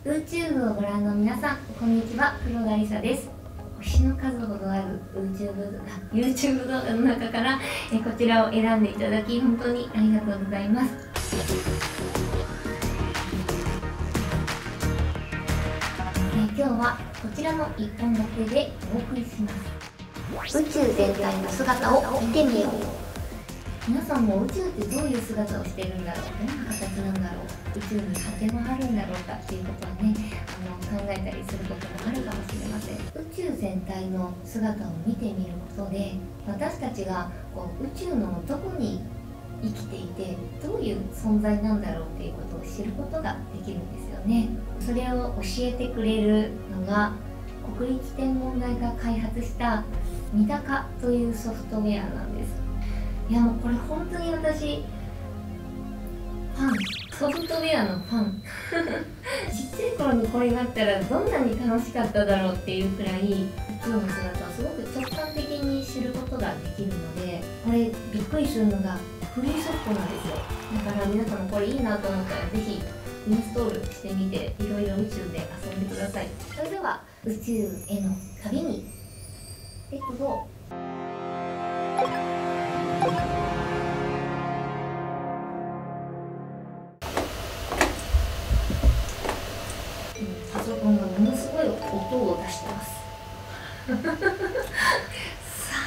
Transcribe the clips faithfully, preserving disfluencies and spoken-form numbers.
YouTube をご覧の皆さん、こんにちは。黒田梨沙です。星の数ほどある YouTube, YouTube 動画の中からえこちらを選んでいただき、本当にありがとうございます。え今日はこちらのいっぽんだけでお送りします。宇宙全体の姿を見てみよう。皆さんも宇宙ってどういう姿をしてるんだろう、どんな形なんだろう、宇宙に果てはあるんだろうかっていうことはね、あの考えたりすることもあるかもしれません。宇宙全体の姿を見てみることで、私たちがこう宇宙のどこに生きていてどういう存在なんだろうっていうことを知ることができるんですよね。それを教えてくれるのが国立天文台が開発したミダカというソフトウェアなんです。いやもうこれ本当に私ファン、ソフトウェアのファンちっちゃい頃にこれがあったらどんなに楽しかっただろうっていうくらい宇宙の姿をすごく直感的に知ることができるので、これびっくりするのがフリーソフトなんですよ。だから皆さんもこれいいなと思ったらぜひインストールしてみて、いろいろ宇宙で遊んでください。それでは宇宙への旅にレッツゴー。パソコンがものすごい音を出してますさ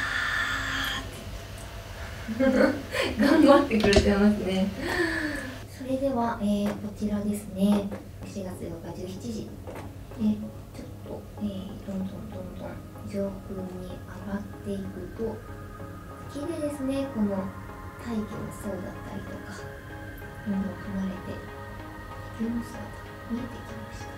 ーって頑張ってくれてますね。それでは、えー、こちらですね、しがつようかじゅうしちじでちょっと、えー、どんどんどんどん上空に上がっていくと月でですね、この大気の層だったりとかどんどん離れて地球の姿が見えてきました。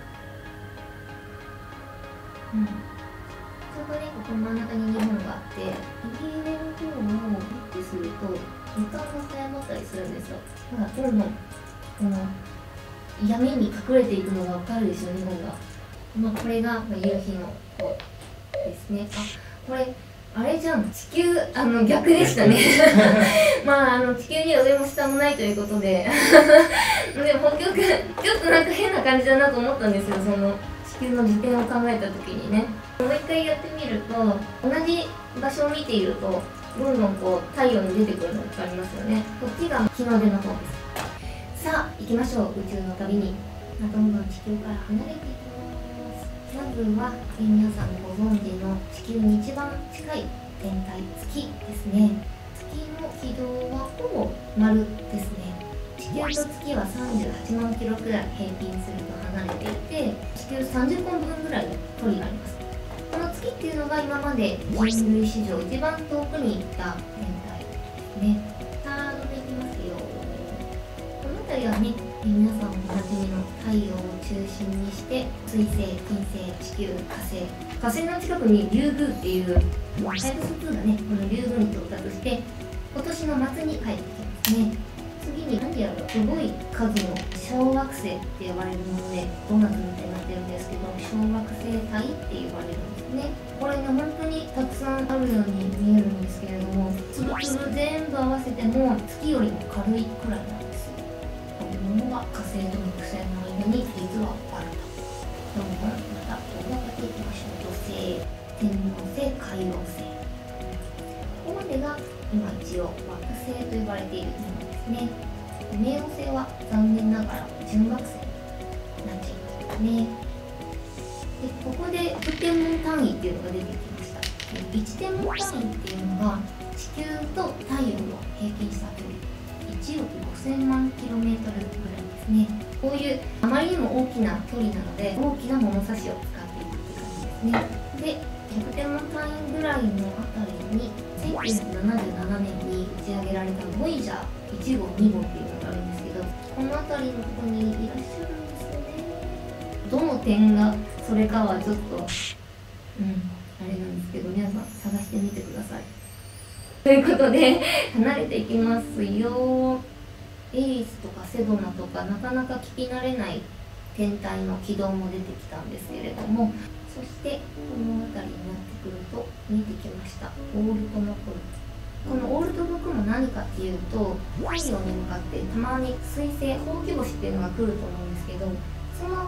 うん、ちょうどね、ここ真ん中に日本があって、右上の方をピッてすると時間が早まったりするんですよ。ほら、どんどんこの闇に隠れていくのが分かるでしょ、日本が。まあ、これが夕日の方ですね。あ、これあれじゃん、地球あの逆でしたねまああの地球には上も下もないということででも北極ちょっとなんか変な感じだなと思ったんですよ、その地球の自転を考えた時にね。もう一回やってみると、同じ場所を見ているとどんどんこう太陽に出てくるのが分かりますよね。こっちが日の出の方です。さあ行きましょう、宇宙の旅に。どんどん地球から離れていきます。まずはえ皆さんご存知の地球に一番近い天体、月ですね。月の軌道はほぼ丸ですね。地球と月はさんじゅうはちまんキロくらい平均すると離れていて、地球さんじゅっぽんぶんぐらいの距離があります。この月っていうのが今まで人類史上一番遠くに行った天体ですね。さあ、伸びていきますよ。この辺りはね、皆さんおなじみの太陽を中心にして水星、金星、地球、火星火星の近くにリュウグウっていうタイプスツーがね、このリュウグウに到達して今年の末に帰ってきますね。次に何やらすごい数の小惑星って呼ばれるもので、ドーナツみたいになってるんですけど、小惑星帯って呼ばれるんですね。これね、本当にたくさんあるように見えるんですけれども、つぶつぶ全部合わせても月よりも軽いくらいなんですよ。こういうものが火星と木星の間に実はあると。どんどんまた大がかっていきましょう。土星、天王星、海王星、ここまでが今一応惑星と呼ばれているものですね。冥王星は残念ながら準惑星になっちゃいますね。でここでいち天文単位っていうのが出てきました。いち天文単位っていうのが地球と太陽の平均した距離いちおくごせんまんキロメートルぐらいですね。こういうあまりにも大きな距離なので大きな物差しを使っていくって感じですね。でひゃく天文単位ぐらいのあたりにせんきゅうひゃくななじゅうななねんに打ち上げられたボイジャーいちごうにごうっていうのがあるんですけど、この辺りのとこにいらっしゃるんですよね。どの点がそれかはちょっとうんあれなんですけど、皆さん探してみてください。ということで離れていきますよ。エリスとかセドナとかなかなか聞き慣れない天体の軌道も出てきたんですけれども、そしてこの辺りになってくると見えてきました、オールトの雲。このオールトの雲何かっていうと、太陽に向かってたまに彗星、ほうき星っていうのが来ると思うんですけど、その降る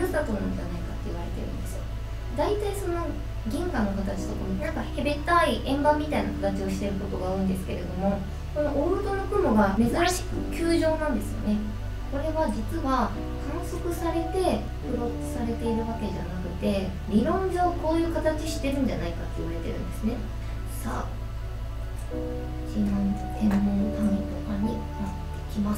るさとなんじゃないかって言われてるんですよ。大体その銀河の形とかもなんかへべったい円盤みたいな形をしていることが多いんですけれども、このオルトの雲が珍しく球状なんですよね。これは実は観測されてプロットされているわけじゃなくて、理論上こういう形してるんじゃないかって言われてるんですね。さあ一万天文単位とかになってきます。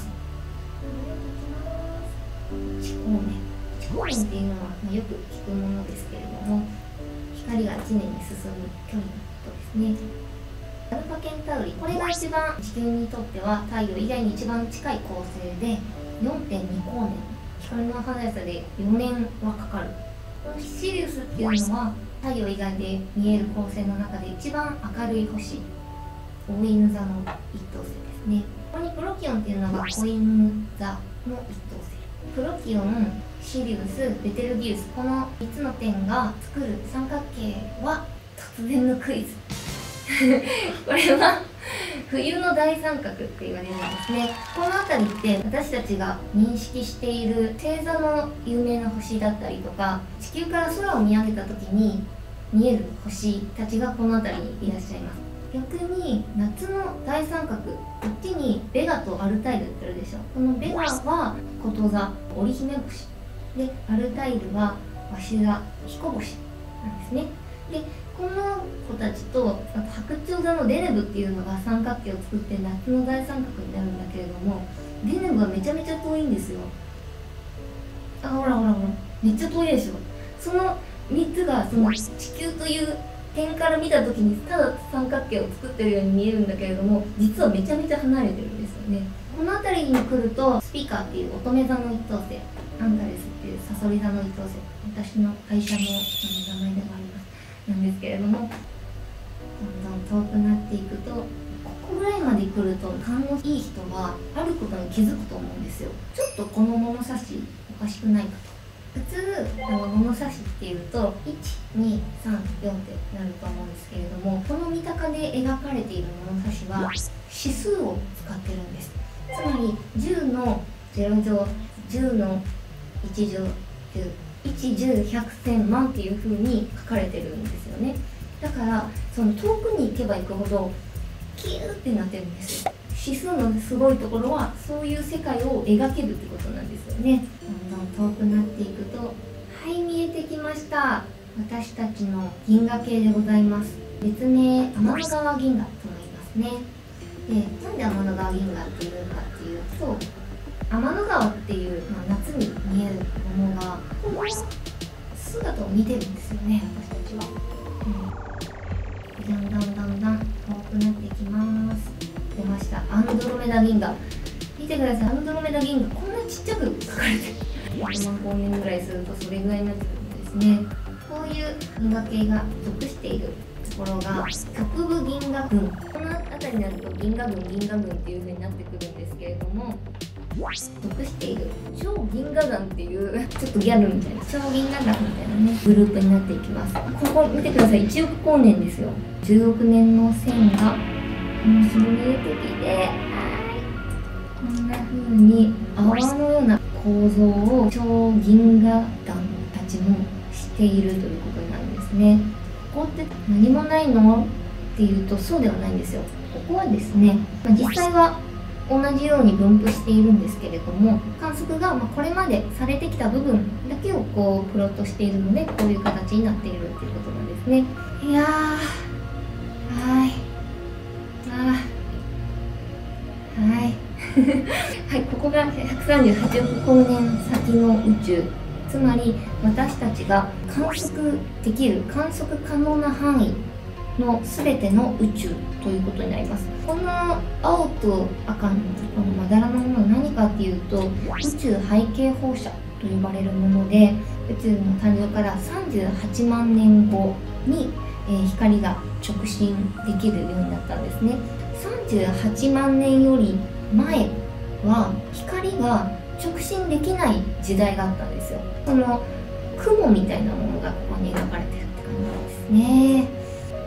地光年地光年っていうのは、まあ、よく聞くものですけれども、光が常に進む距離のことですね。アルファケンタウリ、これが一番地球にとっては太陽以外に一番近い恒星で よんてんに 光年、光の速さでよねんはかかる。このシリウスっていうのは太陽以外で見える恒星の中で一番明るい星、オオイヌ座の一等星ですね。ここにプロキオンっていうのが子犬座の一等星。プロキオン、シリウス、ベテルギウス、このみっつの点が作る三角形は突然のクイズこれは冬の大三角って言われるんですね。この辺りって私たちが認識している星座の有名な星だったりとか、地球から空を見上げた時に見える星たちがこの辺りにいらっしゃいます。逆に夏の大三角、こっちにベガとアルタイルってあるでしょ。このベガはこと座、織姫星で、アルタイルはわし座、彦星なんですね。でこの子たちと、あと白鳥座のデネブっていうのが三角形を作って夏の大三角になるんだけれども、デネブはめちゃめちゃ遠いんですよ。あ、ほらほらほら、めっちゃ遠いでしょ。そのみっつがその地球という点から見た時にただ三角形を作ってるように見えるんだけれども、実はめちゃめちゃ離れてるんですよね。この辺りに来るとスピカーっていう乙女座の一等星、アンタレスっていうサソリ座の一等星、私の会社の名前でもありますなんですけれども、どんどん遠くなっていくと、ここぐらいまで来ると勘のいい人はあることに気づくと思うんですよ。ちょっとこの物差しおかしくないかと。普通あの物差しっていうといち、に、さん、よんってなると思うんですけれども、この三鷹で描かれている物差しは指数を使ってるんです。つまりじゅうのゼロ乗、じゅうのいち乗、いち、じゅう、ひゃく、せん、万っていう風に書かれてるんですよね。だからその遠くに行けば行くほどキューってなってるんですよ。指数のすごいところはそういう世界を描けるってことなんですよね。どんどん遠くなっていくと、はい見えてきました。私たちの銀河系でございます。別名天の川銀河と言いますね。で、なんで天の川銀河っていうかっていうと、天の川っていう、まあ、夏に見えるものがこの姿を見てるんですよね、私たちは。うん、だんだんだんだん遠くなってきます。出ました、アンドロメダ銀河。見てください、アンドロメダ銀河こんなちっちゃく書かれてる。いちまん光年ぐらいするとそれぐらいになってくるんですね。こういう銀河系が属しているところが極部銀河群、この辺りになると銀河群銀河群っていう風になってくるんですけれども、属している超銀河団っていうちょっとギャルみたいな超銀河団みたいなねグループになっていきます。ここ見てください、いちおく光年ですよ。じゅうおく年の線がもうそれ出てきて、こんな風に泡のような構造を超銀河団たちもしているということになるんですね。ここって何もないのっていうとそうではないんですよ。ここはですね、まあ、実際は同じように分布しているんですけれども、観測がまこれまでされてきた部分だけをこうプロットしているので、こういう形になっているっていうことなんですね。いやー、はいあーはいはい、ここがひゃくさんじゅうはちおく光年先の宇宙、つまり私たちが観測できる、観測可能な範囲の全ての宇宙ということになります。この青と赤のこのまだらのものは何かっていうと、宇宙背景放射と呼ばれるもので、宇宙の誕生からさんじゅうはちまんねんごに、えー、光が直進できるようになったんですね。さんじゅうはちまんねんより前は光が直進できない時代があったんですよ。その雲みたいなものがここに描かれてるって感じなんですね。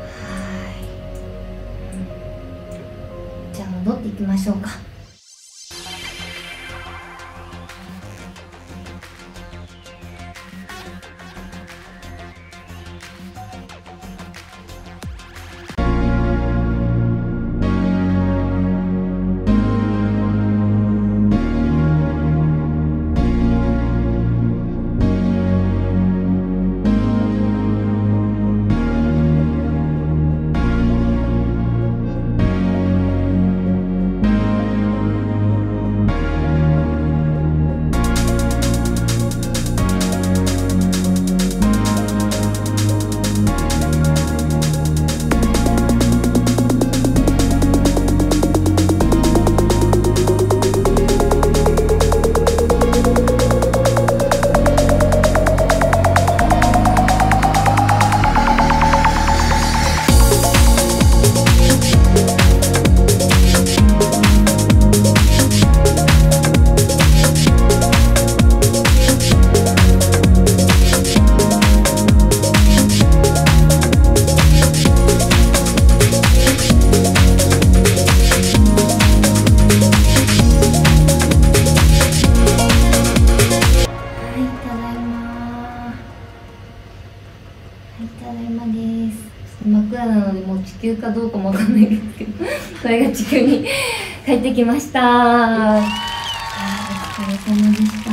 じゃあ戻っていきましょうか。 だいまです。真っ暗なのでもう地球かどうかもわかんないですけどこれが地球に帰ってきました。お疲れ様でした。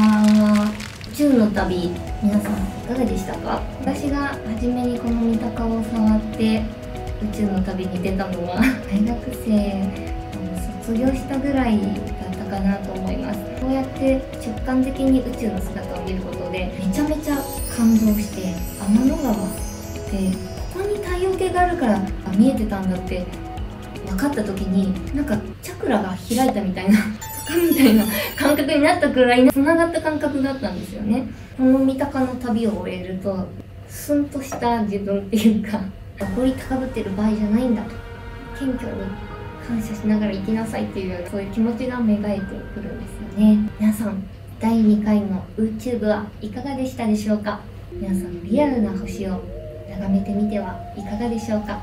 宇宙の旅、皆さんいかがでしたか？私が初めにこの三鷹を触って宇宙の旅に出たのは大学生卒業したぐらいだったかなと思います。こうやって直感的に宇宙の姿を見ることでめちゃめちゃ感動して、天の川ってここに太陽系があるから見えてたんだって分かった時に、なんかチャクラが開いたみたいなみたいな感覚になったくらいつながった感覚があったんですよね。この三鷹の旅を終えるとスンとした自分っていうか、誇り高ぶってる場合じゃないんだと、謙虚に感謝しながら生きなさいっていうような、そういう気持ちが芽生えてくるんですよね。皆さんだいにかいの YouTube はいかがでしたでしょうか？皆さんリアルな星を眺めてみてはいかがでしょうか？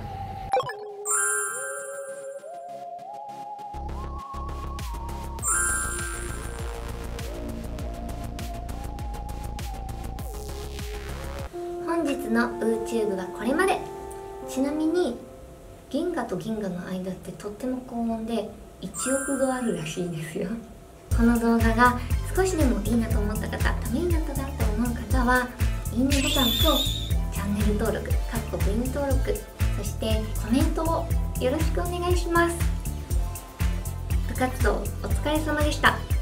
本日の YouTube はこれまで。ちなみに銀河と銀河の間ってとっても高温でいちおくどあるらしいですよ。この動画が少しでもいいなと思った方、ためになったなと思う方はいいねボタンとチャンネル登録、かっこ部員登録、そしてコメントをよろしくお願いします。部活動お疲れ様でした。